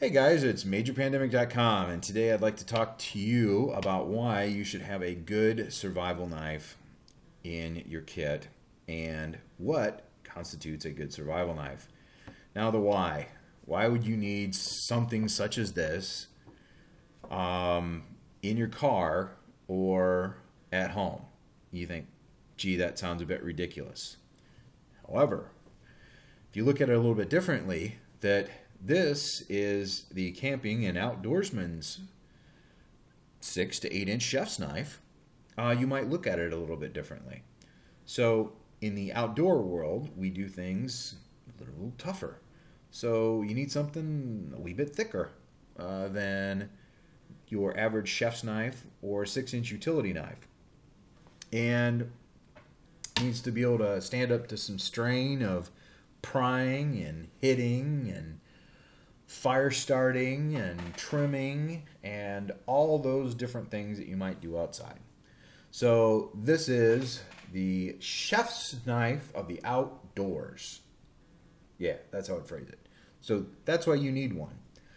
Hey guys, it's MajorPandemic.com, and today I'd like to talk to you about why you should have a good survival knife in your kit and what constitutes a good survival knife. Now the why. Why would you need something such as this in your car or at home? You think, gee, that sounds a bit ridiculous. However, if you look at it a little bit differently, that this is the camping and outdoorsman's 6 to 8 inch chef's knife, you might look at it a little bit differently. So in the outdoor world, we do things a little tougher. So you need something a wee bit thicker than your average chef's knife or 6-inch utility knife. And needs to be able to stand up to some strain of prying and hitting and fire starting and trimming and all those different things that you might do outside. So this is the chef's knife of the outdoors. Yeah, that's how I'd phrase it. So that's why you need one.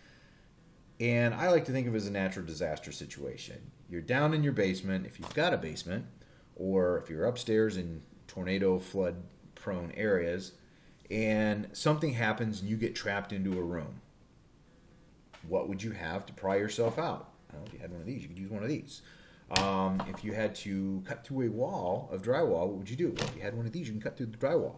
And I like to think of it as a natural disaster situation. You're down in your basement, if you've got a basement, or if you're upstairs in tornado flood prone areas, and something happens and you get trapped into a room. What would you have to pry yourself out? Well, if you had one of these, you could use one of these. If you had to cut through a wall of drywall, what would you do? Well, if you had one of these, you can cut through the drywall.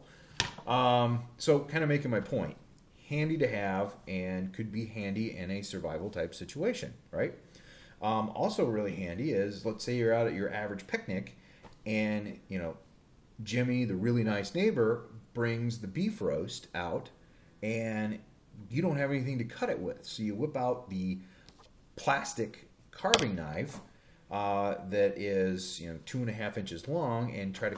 So kind of making my point. Handy to have and could be handy in a survival type situation, right? Also really handy is, let's say you're out at your average picnic and, you know, Jimmy, the really nice neighbor, brings the beef roast out and you don't have anything to cut it with. So you whip out the plastic carving knife that is, 2.5 inches long and try to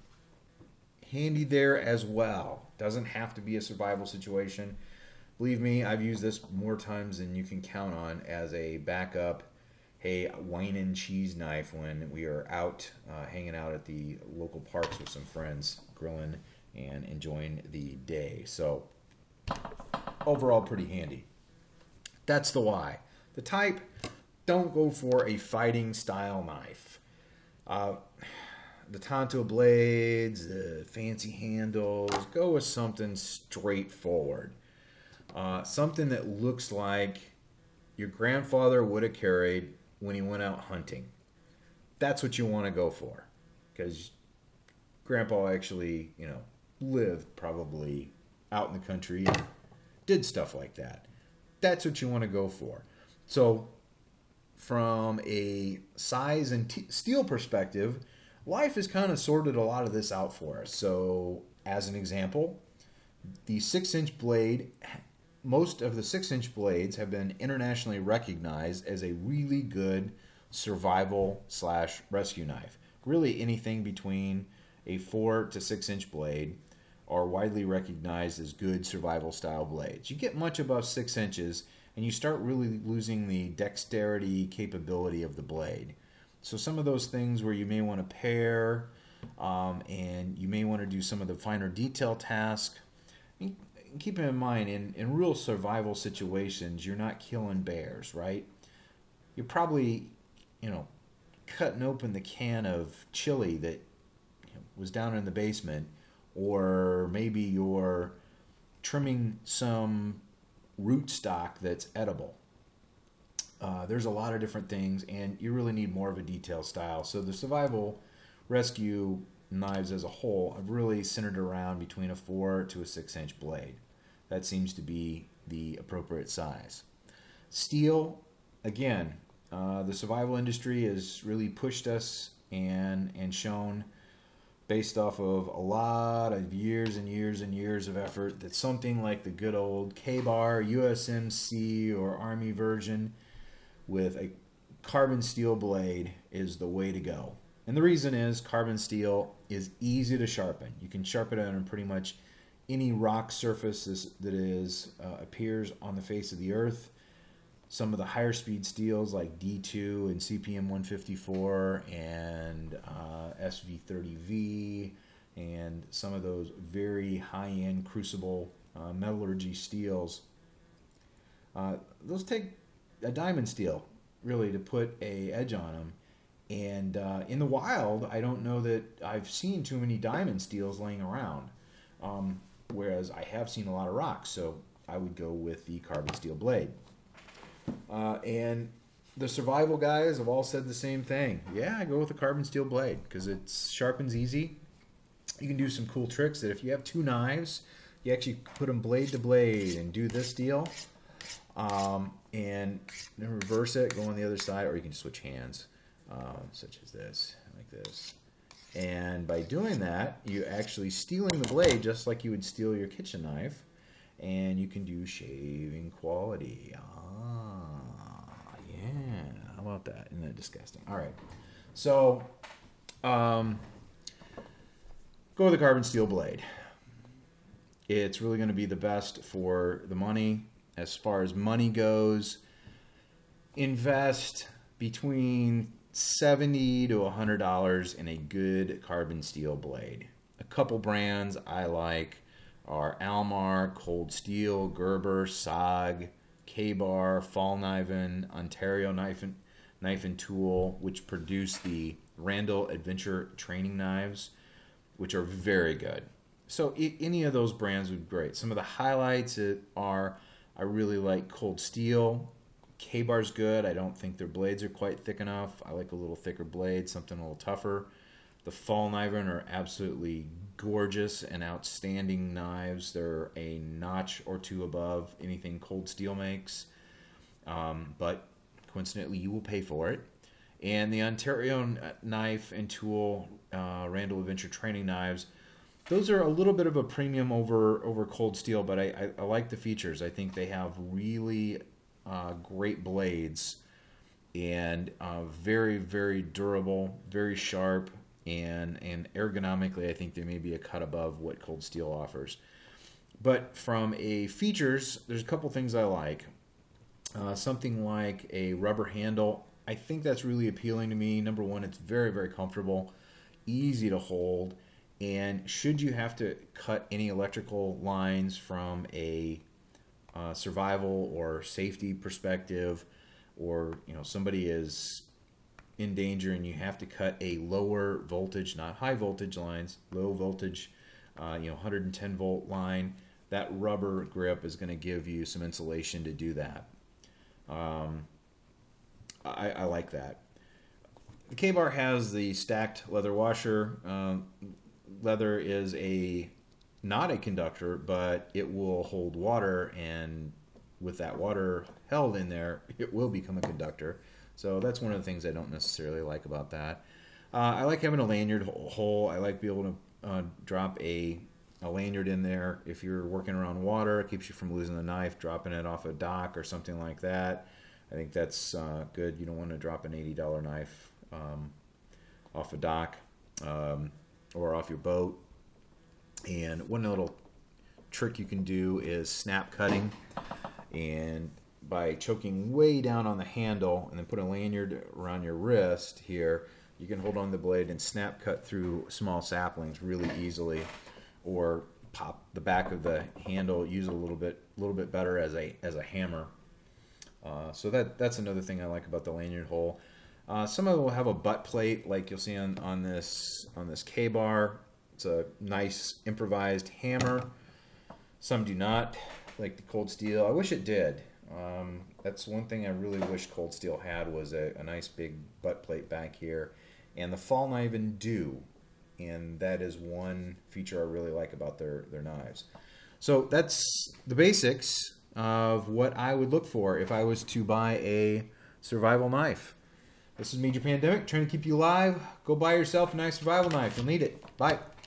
handy there as well. Doesn't have to be a survival situation. Believe me, I've used this more times than you can count on as a backup, hey, wine and cheese knife when we are out hanging out at the local parks with some friends, grilling and enjoying the day. So overall pretty handy. That's the why. The type, don't go for a fighting style knife. The Tonto blades, the fancy handles, go with something straightforward. Something that looks like your grandfather would have carried when he went out hunting. That's what you want to go for. Because Grandpa actually, lived probably out in the country and did stuff like that. That's what you want to go for. So from a size and steel perspective, life has kind of sorted a lot of this out for us. So as an example, the 6-inch blade, most of the 6-inch blades have been internationally recognized as a really good survival / rescue knife. Really anything between a 4 to 6-inch blade are widely recognized as good survival style blades. You get much above 6 inches and you start really losing the dexterity capability of the blade. So some of those things where you may want to pair and you may want to do some of the finer detail tasks. Keep in mind, in real survival situations, you're not killing bears, right? You're probably, cutting open the can of chili that was down in the basement, or maybe you're trimming some rootstock that's edible. There's a lot of different things, and you really need more of a detail style. So the survival rescue knives as a whole have really centered around between a 4 to a 6-inch blade. That seems to be the appropriate size. Steel, again, the survival industry has really pushed us and shown, based off of a lot of years and years and years of effort, that something like the good old K-Bar, USMC, or Army version with a carbon steel blade is the way to go. And the reason is carbon steel is easy to sharpen. You can sharpen it on pretty much any rock surface that appears on the face of the earth. Some of the higher speed steels like D2 and CPM 154 and SV30V and some of those very high-end crucible metallurgy steels Those take a diamond steel really to put a edge on them. And in the wild, I don't know that I've seen too many diamond steels laying around. Whereas I have seen a lot of rocks, so I would go with the carbon steel blade. And the survival guys have all said the same thing. Yeah, I go with the carbon steel blade because it sharpens easy. You can do some cool tricks that if you have two knives, you actually put them blade to blade and do this deal. And then reverse it, go on the other side, or you can just switch hands, such as this, like this. And by doing that, you're actually stealing the blade just like you would steal your kitchen knife, and you can do shaving quality. Yeah, how about that? Isn't that disgusting? All right, so go with the carbon steel blade. It's really going to be the best for the money. As far as money goes, invest between $70 to $100 in a good carbon steel blade. A couple brands I like are Almar, Cold Steel, Gerber, SOG, Ka-Bar, Fallkniven, Ontario Knife and Tool, which produce the Randall Adventure training knives, which are very good. So any of those brands would be great. Some of the highlights are, I really like Cold Steel. Ka-Bar's good. I don't think their blades are quite thick enough. I like a little thicker blade, something a little tougher. The Fallkniven are absolutely gorgeous and outstanding knives. They're a notch or two above anything Cold Steel makes. But coincidentally, you will pay for it. And the Ontario Knife and Tool Randall Adventure training knives, those are a little bit of a premium over Cold Steel, but I like the features. I think they have really great blades and very, very durable, very sharp, and ergonomically, I think they may be a cut above what Cold Steel offers. But from a features, there's a couple things I like. Something like a rubber handle. I think that's really appealing to me. Number one, it's very, very comfortable, easy to hold. And should you have to cut any electrical lines from a survival or safety perspective, or somebody is in danger and you have to cut a lower voltage, not high voltage lines, low voltage, 110 volt line, that rubber grip is going to give you some insulation to do that. I like that. The Ka-Bar has the stacked leather washer. Leather is not a conductor, but it will hold water, and with that water held in there, it will become a conductor. So that's one of the things I don't necessarily like about that. I like having a lanyard hole. I like being able to drop a lanyard in there. If you're working around water, it keeps you from losing the knife, dropping it off a dock or something like that. I think that's good. You don't want to drop an $80 knife off a dock or off your boat. And one little trick you can do is snap cutting, and by choking way down on the handle and then put a lanyard around your wrist here, you can hold on the blade and snap cut through small saplings really easily, or pop the back of the handle, use it a little bit better as a hammer. So that's another thing I like about the lanyard hole. Some of them will have a butt plate, like you'll see on this Ka-Bar. It's a nice improvised hammer. Some do not, like the Cold Steel. I wish it did. That's one thing I really wish Cold Steel had, was a nice big butt plate back here. And the Fallkniven do. And that is one feature I really like about their knives. So that's the basics of what I would look for if I was to buy a survival knife. This is Major Pandemic, trying to keep you alive. Go buy yourself a nice survival knife. You'll need it. Bye.